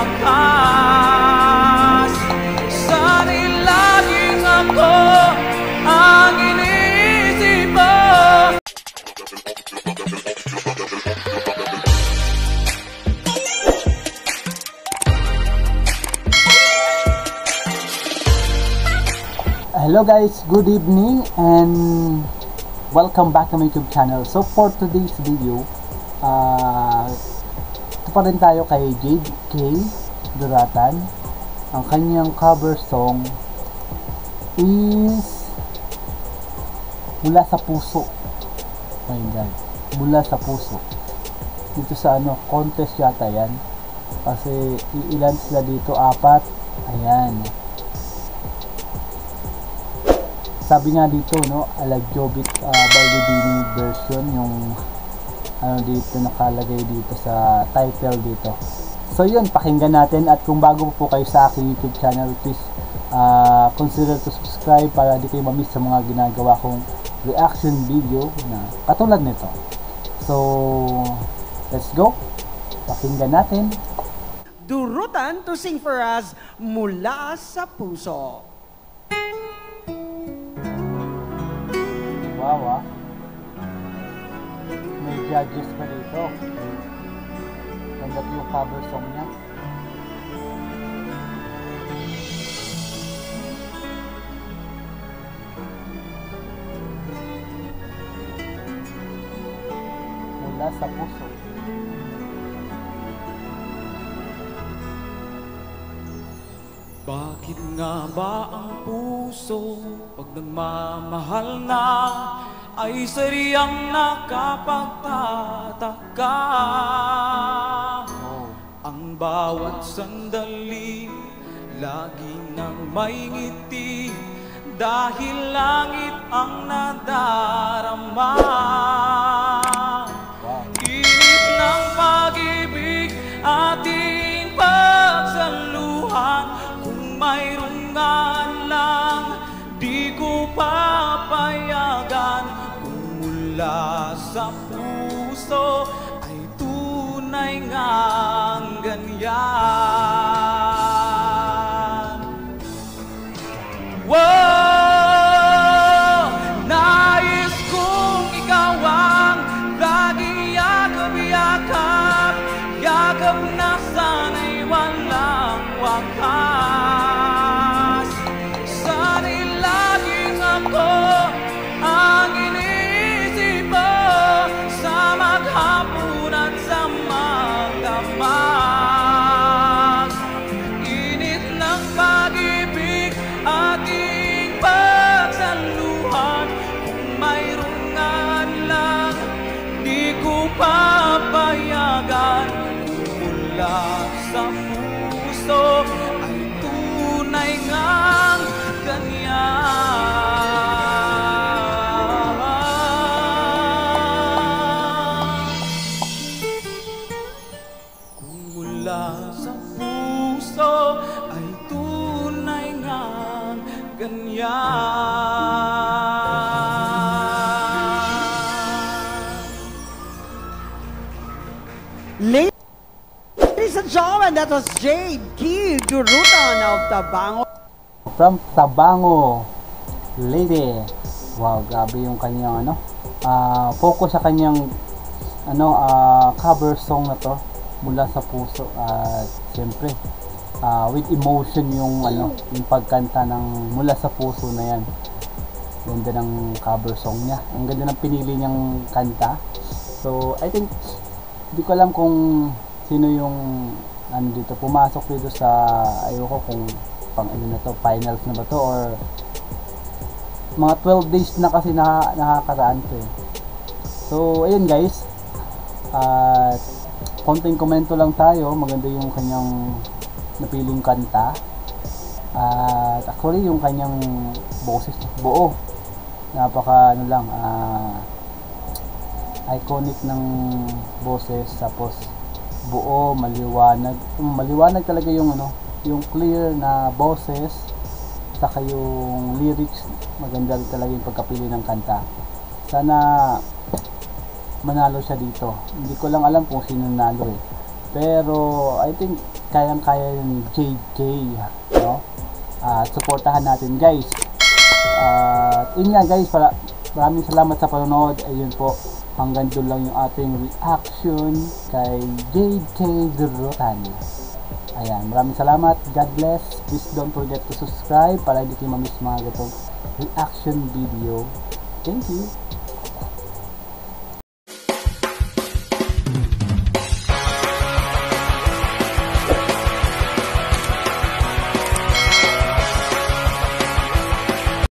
wakas. Sana'y laging ako ang iniisip mo. Hello guys, good evening and welcome back to my YouTube channel. So for today's video, ito pa rin tayo kay Jade K. Duratan. Ang kanyang cover song is Mula sa Puso. Oh my God, Mula sa Puso. Dito sa contest yata yan. Kasi ilan sila dito, 4. Ayan. Sabi nga dito, Alagjobit Baldubini version, yung dito nakalagay dito sa title dito. So yun, pakinggan natin. At kung bago po kayo sa aking YouTube channel, please consider to subscribe para di kayo mamiss sa mga ginagawa kong reaction video na katulad nito. So let's go, pakinggan natin. Durutan to sing for us, Mula sa Puso. Wow, may judges pa dito. Tanggap yung cover song niya. Mula sa Puso. Bakit nga ba ang puso pag nagmamahal na ay saryang nakapagtataka? Ang bawat sandali lagi nang may ngiti dahil langit ang nadarama. Init ng pag-ibig ating pagsaluhan, mayroong nga lang di ko papayagan. Kung mula sa puso ay tunay ngang ganyan. Wow! Nais kong ikaw ang laging yakap-yakap, yakap na sana'y walang wakas. Papayagan mula sa puso ay tunay ngang ganyan. Kung mula sa puso ay tunay ngang ganyan. Ladies and gentlemen, that was Jade K. Durutan of Tabango. From Tabango, lady. Wow, grabe yung kanyang focus sa kanyang cover song na to, Mula sa Puso. At siyempre with emotion yung yung pagkanta ng Mula sa Puso na yan. Ganda ng cover song niya. Ang ganda ng pinili niyang kanta. So I think, hindi ko alam kung sino yung dito pumasok dito sa, ayoko kung pang na to, finals na ba to or mga 12 days na kasi nakakaraan to eh. So ayun guys, konting komento lang tayo. Maganda yung kanyang napiling kanta, at actually yung kanyang boses buo, napaka iconic ng boses, tapos buo, maliwanag talaga yung yung clear na boses, saka yung lyrics, maganda talaga yung pagkapili ng kanta. Sana manalo siya dito. Hindi ko lang alam kung sino nanalo eh. Pero I think kayang-kaya ni JJ, no? Suportahan natin guys. Yun nga guys, maraming salamat sa panonood. Ayun po, hanggang doon lang yung ating reaction kay JJ Durutan. Ayan, maraming salamat. God bless. Please don't forget to subscribe para hindi kayo mamiss mga gatong reaction video. Thank you.